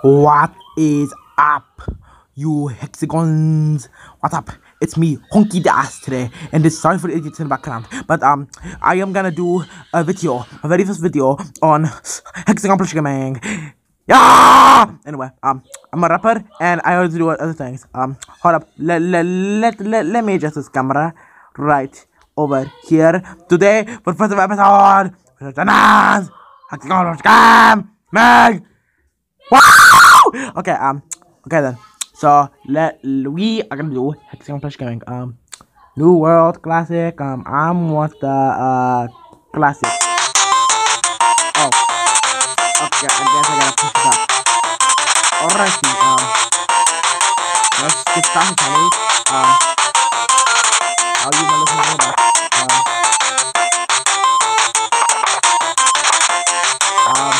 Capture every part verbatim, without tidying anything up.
What is up, you hexagons? What's up? It's me, Honky Das today, and this sorry for the idiots in the background, but um, I am gonna do a video, a very first video on Hexagon Plush Gaming. Yeah. Anyway, um, I'm a rapper, and I also do other things. Um, hold up, let let let let, let me adjust this camera right over here. Today, for the first episode, Hexagon Plush Gaming. Wow! Okay, um, okay then. So let we are gonna do Hexagon Plush Gaming. Um, New World Classic. Um, I'm what the uh classic. Oh, okay. I guess I gotta push it up. Alrighty. Um, let's get started, shall we? Um, I'll use my little robot. Um, um.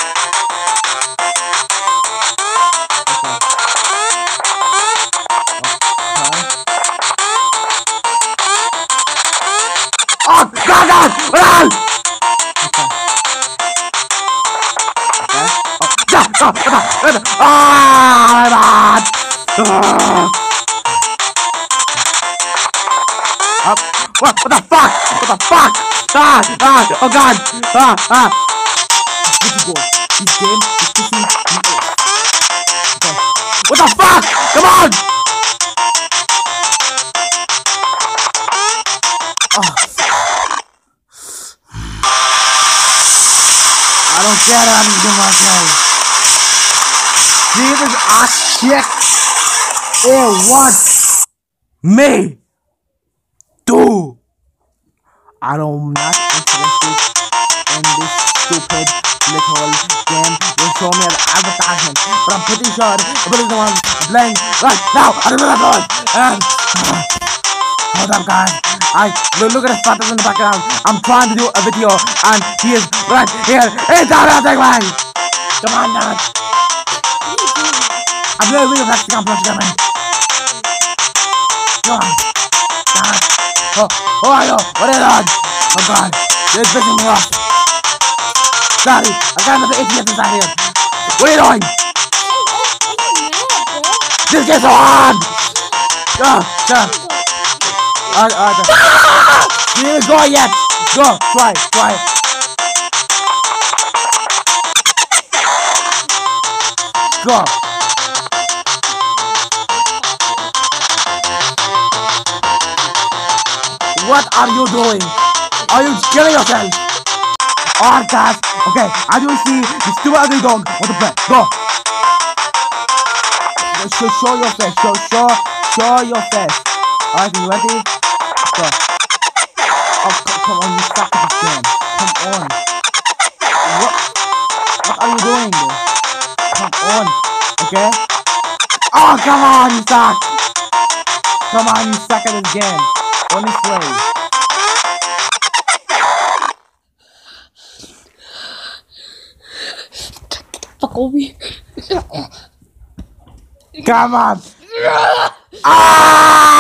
Oh God! God! Run! Okay. Okay. Oh, yeah! Oh, oh, oh, ah, ah. Up. What? What the fuck? What the fuck? Ah! Ah! Oh God! Ah! Ah! This is goal. This game is pissing me off. Okay. What the fuck? Come on! Oh. I don't care how to do my thing. Jesus, I shit. It wants me to. I don't not interested in this stupid little game. They show me an advertisement, but I'm pretty sure the is the one playing right now. I don't know that one. And uh, hold up, guys. I look at the photos in the background. I'm trying to do a video, and he is right here. It's not a thing, man. Come on, Dad. I'm really, really Hexagon Plush Gaming. Come on, Dad. Oh, who are you? What are you doing? Oh God, you're pissing me off. Sorry, I got another idiot inside here. What are you doing? This gets so hard. Go, go. Alright, alright. Ah! You didn't go yet. Go, try, try. Go. What are you doing? Are you killing yourself? Alright, guys. Okay, as you see, the stupid ugly dog want to play. Go. Show, show your face. Show, show, show your face. Alright, you ready? Go. Oh, come, come on, you suck at this game. Come on. What? What are you doing? Come on. Okay? Oh, come on, you suck. Come on, you suck at this game. Honestly. Fuck over here. Come on. Ah!